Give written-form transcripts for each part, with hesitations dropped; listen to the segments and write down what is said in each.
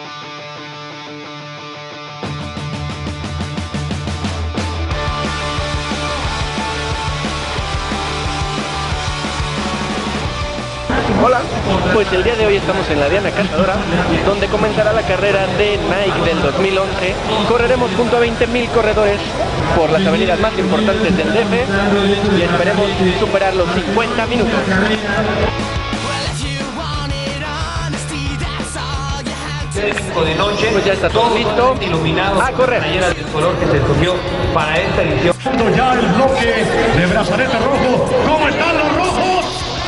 Hola, pues el día de hoy estamos en la Diana Cazadora, donde comenzará la carrera de Nike del 2011. Correremos junto a 20.000 corredores por las avenidas más importantes del DF y esperemos superar los 50 minutos. De noche, pues ya está todo listo, iluminado a correr. Del color que se escogió para esta edición. Ya el bloque de brazalete rojo. ¿Cómo están los rojos?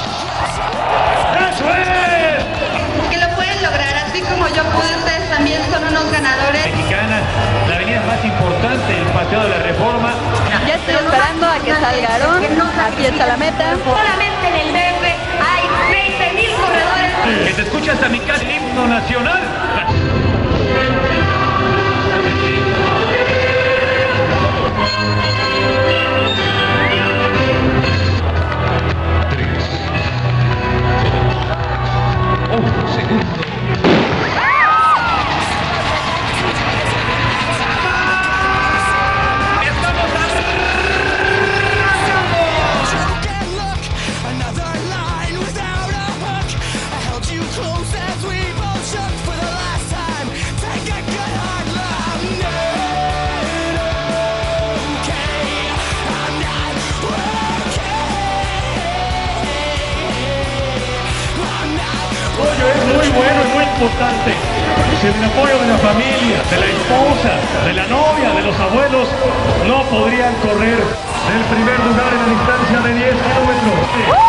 ¡Eso es! Que lo pueden lograr, así como yo pude, ustedes también son unos ganadores. Mexicana, la avenida más importante, el Paseo de la Reforma. Ya estoy esperando a que salga Aarón, aquí está la meta. Solamente en el DF hay 20.000 corredores. Que se escucha hasta mi casa, el himno nacional. Es muy bueno y muy importante. Sin el apoyo de la familia, de la esposa, de la novia, de los abuelos, no podrían correr el primer lugar en la distancia de 10 kilómetros.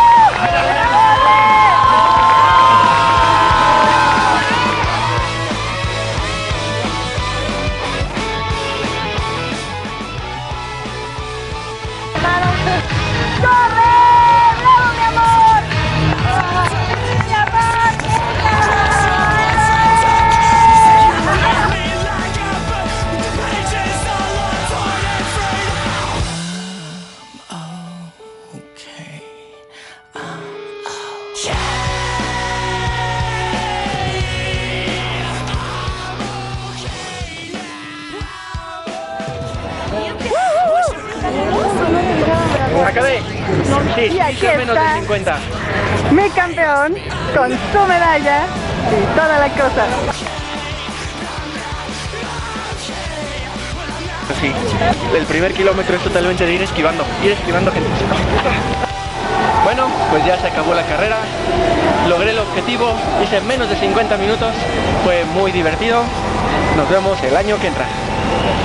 Acabé. Sí, Y aquí hice menos de está 50. mi campeón con su medalla y toda la cosa. Sí, el primer kilómetro es totalmente de ir esquivando gente. Bueno, pues ya se acabó la carrera, logré el objetivo, hice menos de 50 minutos, fue muy divertido, nos vemos el año que entra.